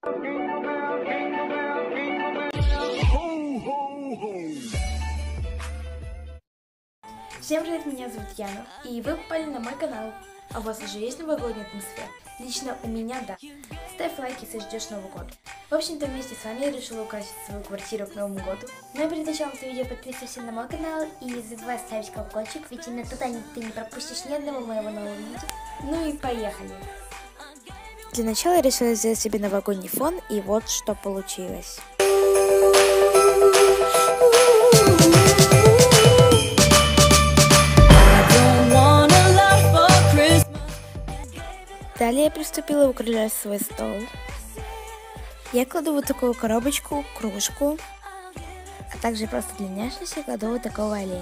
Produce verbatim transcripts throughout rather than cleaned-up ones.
Всем привет, меня зовут Яна, и вы попали на мой канал. А у вас уже есть новогодняя атмосфера? Лично у меня да. Ставь лайк, если ждешь Новый год. В общем-то, вместе с вами я решила украсить свою квартиру к Новому году. Ну и перед началом этого видео подписывайся на мой канал и не забывай ставить колокольчик, ведь именно туда ты не пропустишь ни одного моего нового видео. Ну и поехали! Для начала я решила сделать себе новогодний фон, и вот что получилось. Далее я приступила украшать свой стол. Я кладу вот такую коробочку, кружку, а также просто для няшности кладу вот такого оленя.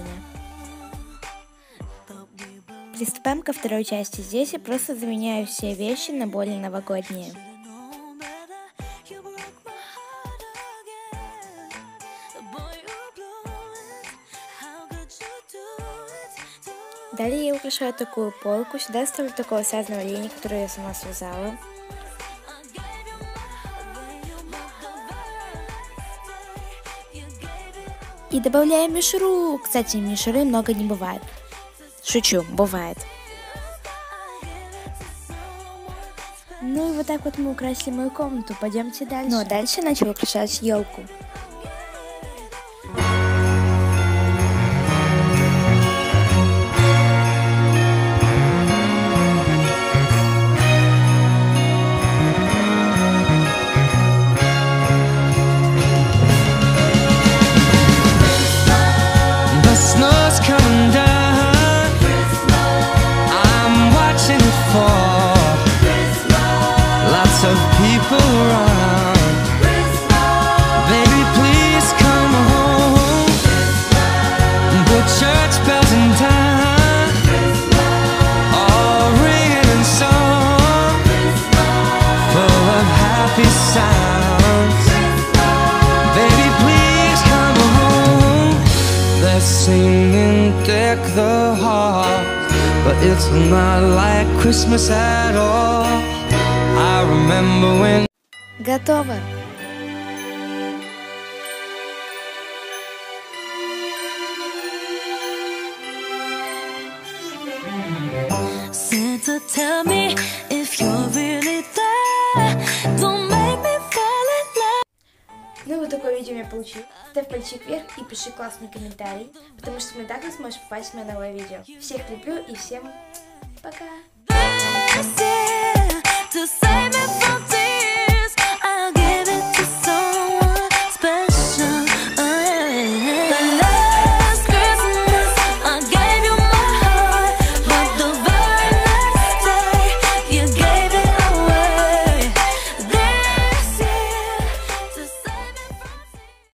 Приступаем ко второй части. Здесь я просто заменяю все вещи на более новогодние. Далее я украшаю такую полку. Сюда ставлю такого связанного оленя, который я сама связала. И добавляем мишуру. Кстати, мишуры много не бывает. Шучу, бывает. Ну и вот так вот мы украсили мою комнату. Пойдемте дальше. Ну а дальше я начала украшать елку. Singing deck the halls, but it's not like Christmas at all. I remember when. Готово. Santa, tell me if you're really there. Don't make me fall in love. Ну вот такое видео у меня получилось. Ставь пальчик вверх и пиши классный комментарий, потому что именно так ты сможешь попасть в мое новое видео. Всех люблю и всем пока! To save me from tears.